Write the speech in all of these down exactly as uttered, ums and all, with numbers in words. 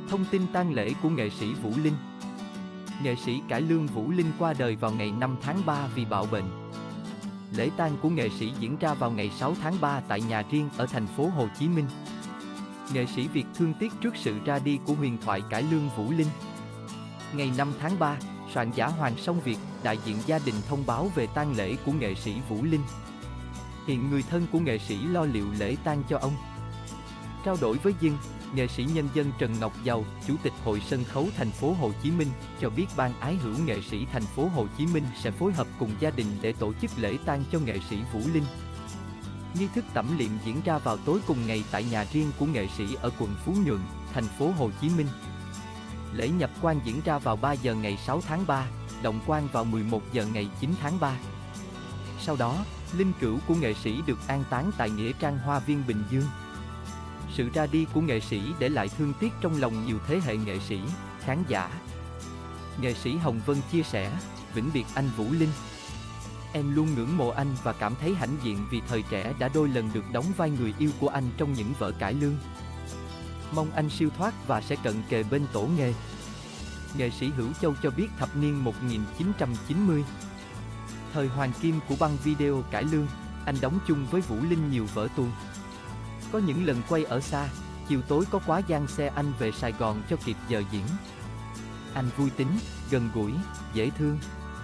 Thông tin tang lễ của nghệ sĩ Vũ Linh. Nghệ sĩ cải lương Vũ Linh qua đời vào ngày năm tháng ba vì bạo bệnh. Lễ tang của nghệ sĩ diễn ra vào ngày sáu tháng ba tại nhà riêng ở thành phố Hồ Chí Minh. Nghệ sĩ Việt thương tiếc trước sự ra đi của huyền thoại cải lương Vũ Linh. Ngày năm tháng ba, soạn giả Hoàng Song Việt, đại diện gia đình thông báo về tang lễ của nghệ sĩ Vũ Linh. Hiện người thân của nghệ sĩ lo liệu lễ tang cho ông. Trao đổi với Dinh, nghệ sĩ nhân dân Trần Ngọc Giàu, Chủ tịch Hội Sân khấu thành phố Hồ Chí Minh, cho biết ban ái hữu nghệ sĩ thành phố Hồ Chí Minh sẽ phối hợp cùng gia đình để tổ chức lễ tang cho nghệ sĩ Vũ Linh. Nghi thức tẩm liệm diễn ra vào tối cùng ngày tại nhà riêng của nghệ sĩ ở quận Phú Nhuận, thành phố Hồ Chí Minh. Lễ nhập quan diễn ra vào ba giờ ngày sáu tháng ba, động quan vào mười một giờ ngày chín tháng ba. Sau đó, linh cữu của nghệ sĩ được an táng tại Nghĩa Trang Hoa Viên Bình Dương. Sự ra đi của nghệ sĩ để lại thương tiếc trong lòng nhiều thế hệ nghệ sĩ, khán giả. Nghệ sĩ Hồng Vân chia sẻ, vĩnh biệt anh Vũ Linh. Em luôn ngưỡng mộ anh và cảm thấy hãnh diện vì thời trẻ đã đôi lần được đóng vai người yêu của anh trong những vở cải lương. Mong anh siêu thoát và sẽ cận kề bên tổ nghề. Nghệ sĩ Hữu Châu cho biết thập niên một nghìn chín trăm chín mươi, thời hoàng kim của băng video cải lương, anh đóng chung với Vũ Linh nhiều vở tuồng. Có những lần quay ở xa, chiều tối có quá giang xe anh về Sài Gòn cho kịp giờ diễn. Anh vui tính, gần gũi, dễ thương.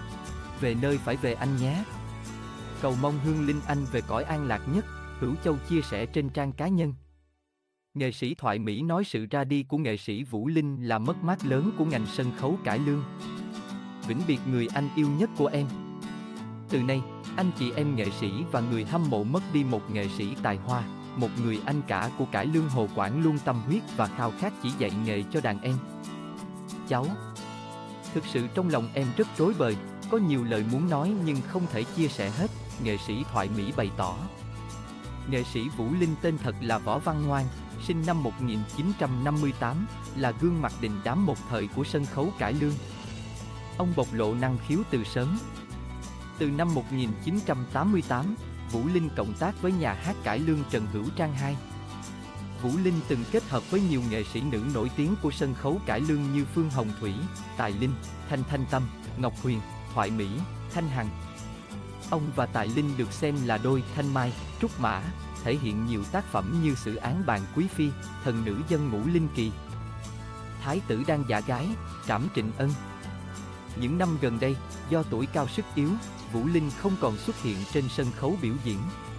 Về nơi phải về anh nhé. Cầu mong hương linh anh về cõi an lạc nhất, Hữu Châu chia sẻ trên trang cá nhân. Nghệ sĩ Thoại Mỹ nói sự ra đi của nghệ sĩ Vũ Linh là mất mát lớn của ngành sân khấu cải lương. Vĩnh biệt người anh yêu nhất của em. Từ nay, anh chị em nghệ sĩ và người hâm mộ mất đi một nghệ sĩ tài hoa, một người anh cả của cải lương Hồ Quảng luôn tâm huyết và khao khát chỉ dạy nghề cho đàn em. Cháu, thực sự trong lòng em rất rối bời, có nhiều lời muốn nói nhưng không thể chia sẻ hết, nghệ sĩ Thoại Mỹ bày tỏ. Nghệ sĩ Vũ Linh tên thật là Võ Văn Ngoan, sinh năm một nghìn chín trăm năm mươi tám, là gương mặt đình đám một thời của sân khấu cải lương. Ông bộc lộ năng khiếu từ sớm. Từ năm một nghìn chín trăm tám mươi tám, Vũ Linh cộng tác với nhà hát cải lương Trần Hữu Trang hai. Vũ Linh từng kết hợp với nhiều nghệ sĩ nữ nổi tiếng của sân khấu cải lương như Phương Hồng Thủy, Tài Linh, Thanh Thanh Tâm, Ngọc Huyền, Thoại Mỹ, Thanh Hằng. Ông và Tài Linh được xem là đôi thanh mai, trúc mã, thể hiện nhiều tác phẩm như Sử án Bàn Quý Phi, Thần nữ dân ngũ Linh Kỳ, Thái tử đang giả gái, Trảm Trịnh Ân. Những năm gần đây, do tuổi cao sức yếu, Vũ Linh không còn xuất hiện trên sân khấu biểu diễn.